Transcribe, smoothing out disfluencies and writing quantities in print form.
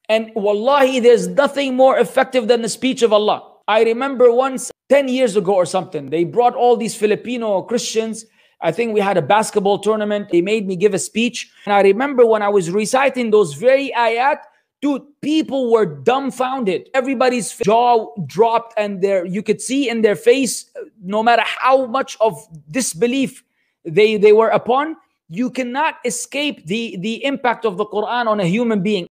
And wallahi, there's nothing more effective than the speech of Allah. I remember once, 10 years ago or something, they brought all these Filipino Christians. I think we had a basketball tournament. They made me give a speech. And I remember when I was reciting those very ayat, dude, people were dumbfounded. Everybody's jaw dropped, and you could see in their face, no matter how much of disbelief they were upon, you cannot escape the impact of the Quran on a human being.